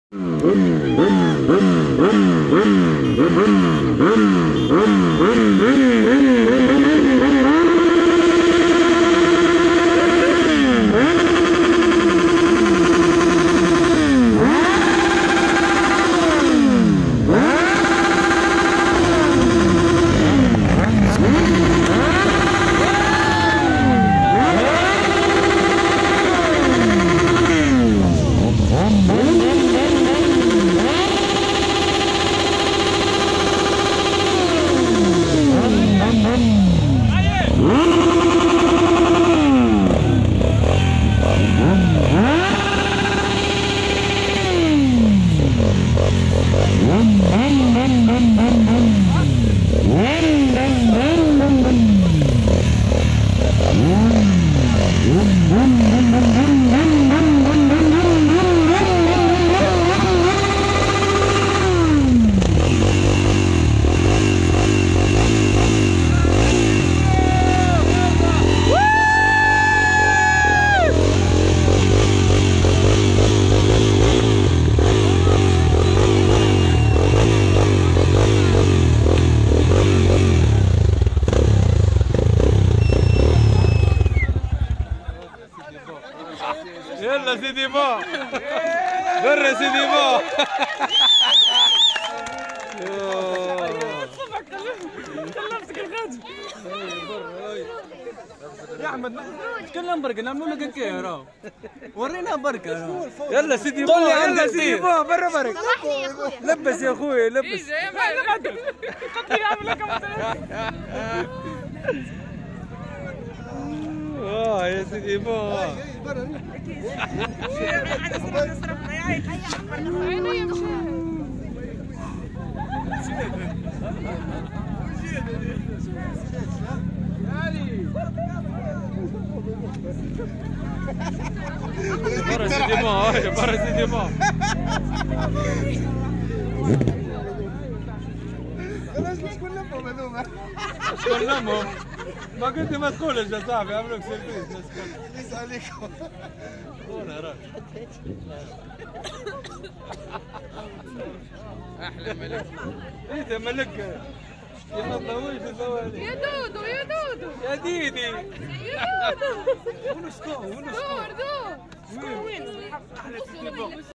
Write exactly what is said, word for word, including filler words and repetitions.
يلا سيدي با برا سيدي با كلمتك الغاز يا احمد تكلم بركه نعملوا لك هكا راه ورينا بركه. يلا سيدي با يلا سيدي با برا برك لبس يا اخوي لبس اه يا سيدي با برا سيدي با برا سيدي با شكون لمهم هذوما؟ شكون لمهم؟ ما قلت ما تقولش يا صاحبي عملوك سيرفيس ليس عليكم. هنا راك احلى ملك. انت ملك يا تضويش الزوالي يا دودو يا دودو يا ديدي يا دودو وين شكون وين دور شكون دور وين؟